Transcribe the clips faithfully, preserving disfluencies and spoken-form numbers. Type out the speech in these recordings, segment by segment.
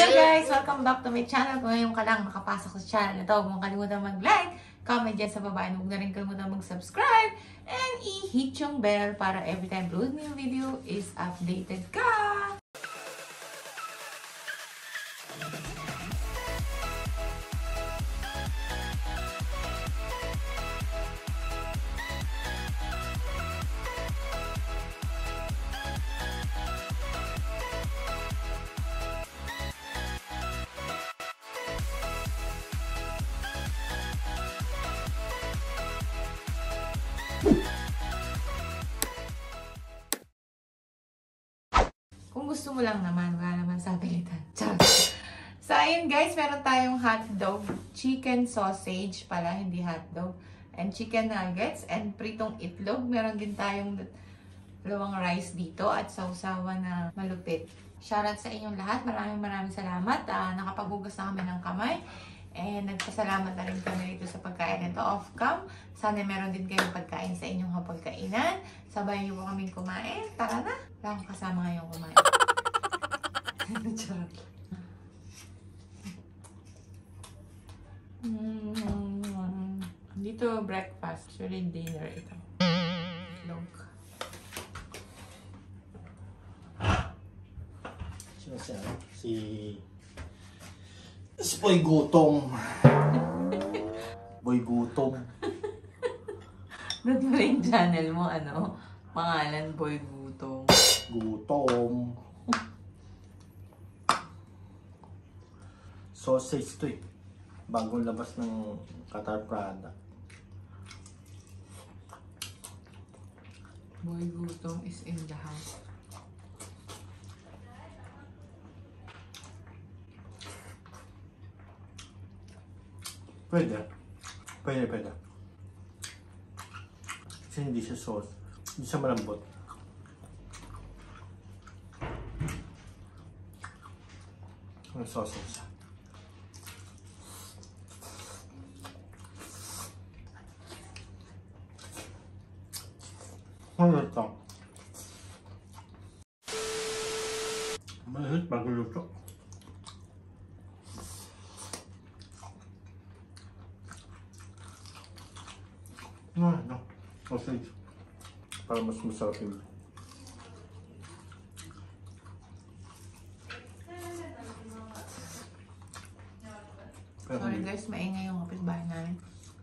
Hello guys! Welcome back to my channel. Kung ngayon ka lang nakapasok sa channel na to, huwag mong kalimutan mag-like, comment dyan sa baba, and huwag na rin kalimutan mag-subscribe and i-hit yung bell para every time upload new video is updated ka! Kung gusto mo lang naman, wala naman sa pilitan. Char. So, ayun guys, meron tayong hotdog, chicken sausage pala, hindi hotdog, and chicken nuggets, and pritong itlog. Meron din tayong dalawang rice dito at sausawan na malupit. Shoutout sa inyong lahat. Maraming maraming salamat. Uh, nakapaghugas na kami ng kamay. And nagpasalamat na rin kami dito sa pagkain nito off-cam. Sana meron din kayong pagkain sa inyong hapagkainan. Sabay niyo po kaming kumain. Tara na. Wala akong kasama ngayong kumain. Charot. Mm-hmm. Dito breakfast. Actually dinner ito. Long. Sino siya? Si... Si Boy Gutom. Boy Gutom. Ba't mo rin channel mo, ano? Pangalan, Boy Gutom. Gutom. Sausage to eh. Bagong labas ng Qatar Prada. Boy Gutom is in the house. Pwede. Pwede, pwede. Kasi hindi siya sauce. Hindi siya malambot. Ang sausage siya. Ano ito? Malahit bago luto. No, no. Sausage. Para mas masarap yun. Sorry guys, maingay yung kapitbahay namin.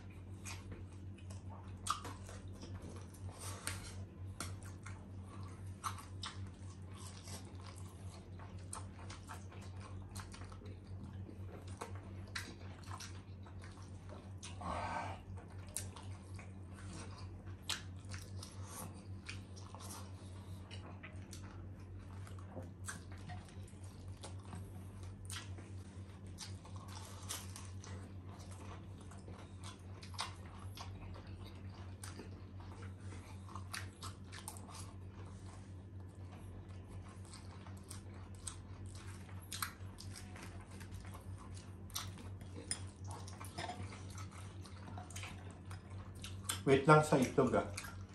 Wait lang sa itlog ah.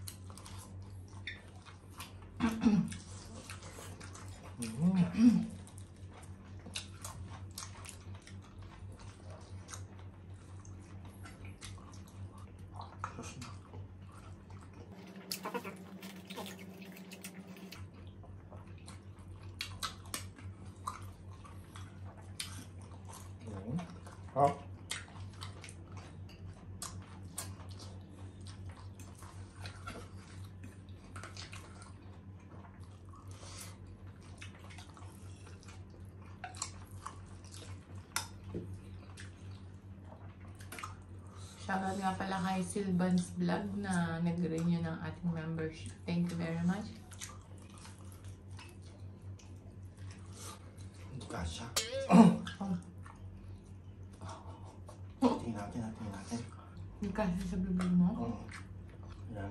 Mm. Oh. Shoutout nga pala kay Silvan's Vlog na nag-renew ng ating membership. Thank you very much. Kasha. Tingnan natin, tingnan natin. Yung kasi sa bibig mo? Oo. Yan.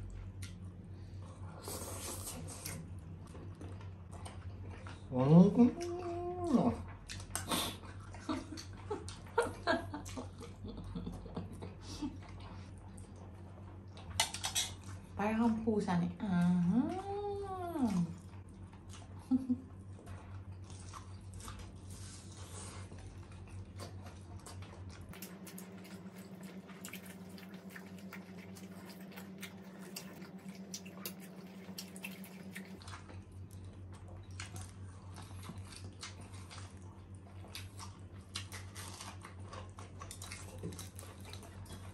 Mm. Parang kang pusa eh. Ah.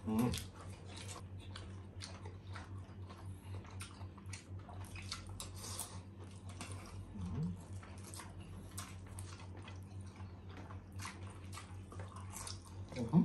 Mm. Mm-hmm.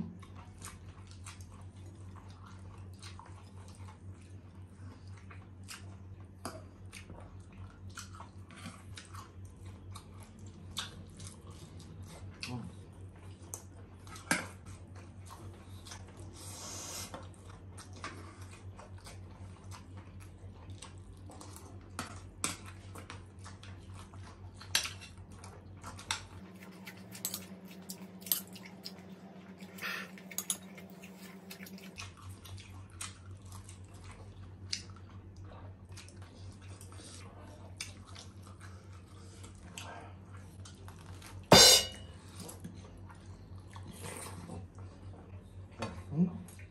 Mm.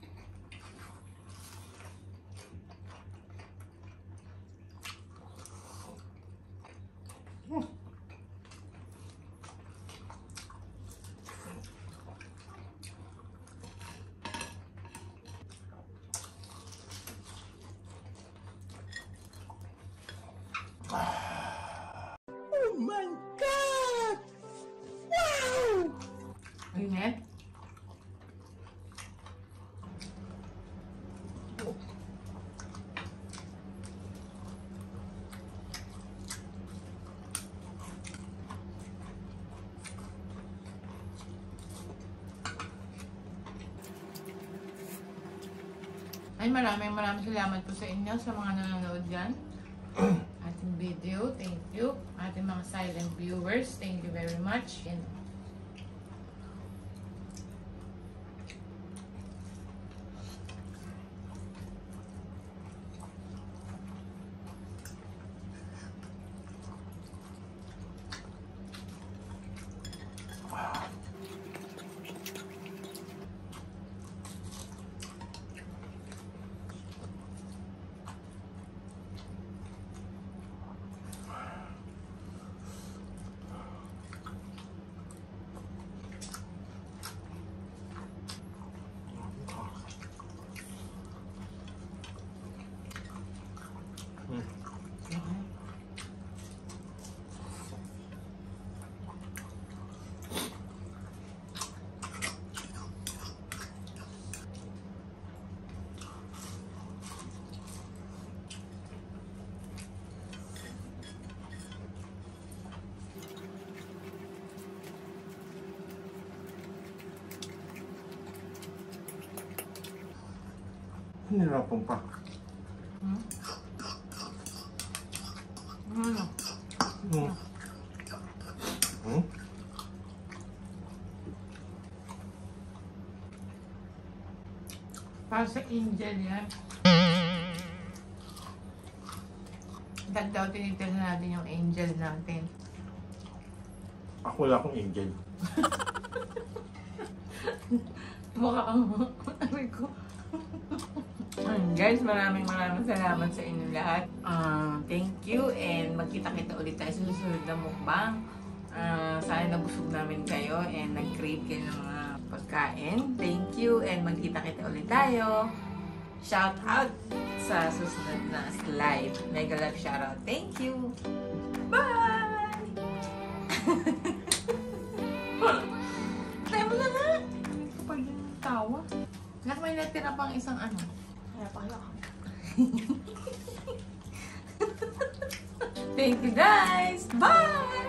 Mm. Oh my God! Wow! Init? Ay, maraming maraming salamat po sa inyo sa mga nanonood dyan. Ating video, thank you. Ating mga silent viewers, thank you very much. And Nilapong pa. Hmm? Ano? Mm. Mm. Para sa angel yan. Dahil daw tinitin natin yung angel natin. Ako wala akong angel. Mukha kang sabi ko. Ayun, guys, maraming maraming salamat sa inyo lahat. Uh, thank you and magkita-kita ulit tayo sa susunod na mukbang. Uh, sana nabusog namin kayo and nag-crave kayo ng mga pagkain. Thank you and magkita-kita ulit tayo. Shout out sa susunod na slide. Mega love shoutout. Thank you. Bye! Tayo mo na nga. Hindi ko pa yung tawa. Nak, may natira pang isang ano. Kaya pala ako. Thank you guys. Bye!